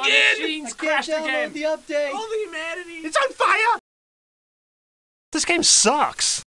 again! Machine's I can't crashed download again! the update. All the humanity! It's on fire! This game sucks.